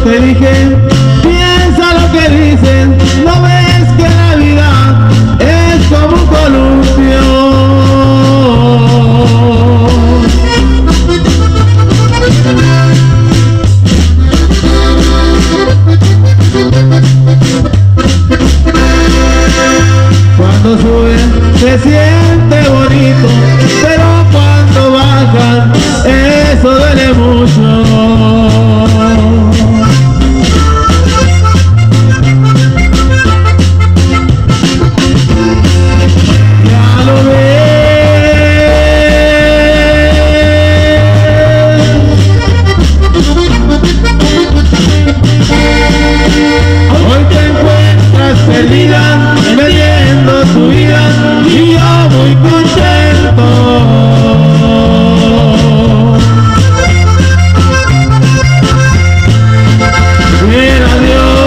te dije, piensa lo que dicen, no ves que la vida es como un columpio. Cuando sube se siente bonito, pero cuando bajan eso duele mucho. Ya lo ves, hoy te encuentras perdida, leyendo tu vida y yo muy contento. Bien, adiós.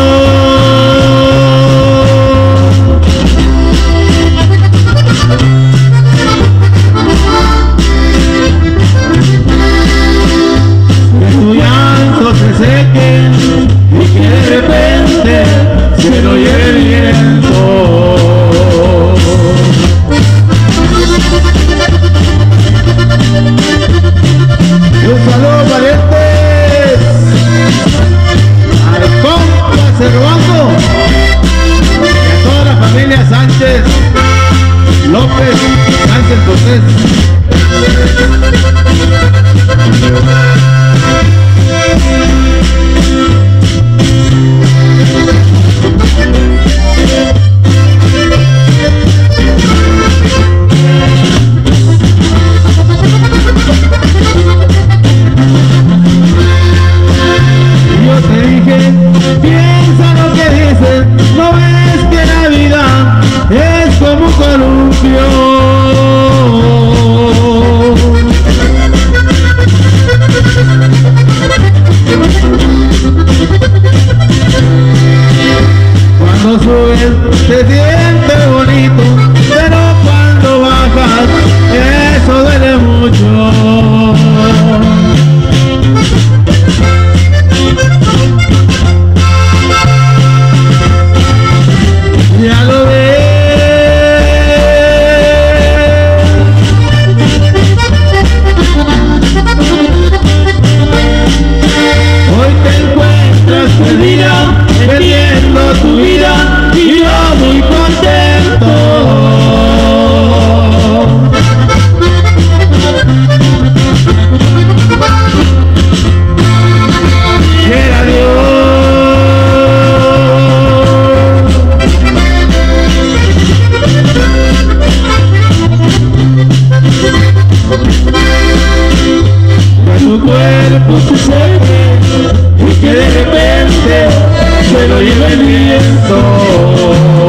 Que tu llanto se seque y que de repente se lo lleve el viento. Un saludo, parientes, al compa Cervanto y a toda la familia Sánchez López Sánchez Cortés. Yo te dije, piensa lo que dicen, no ves que la vida es como un columpio. Cuando subes se siente bonito, pero cuando bajas eso duele mucho. Ya lo ves, hoy te encuentras perdida, perdiendo tu vida y yo muy contento. Quiera Dios. Tu cuerpo se seque y que de repente se lo lleve el viento.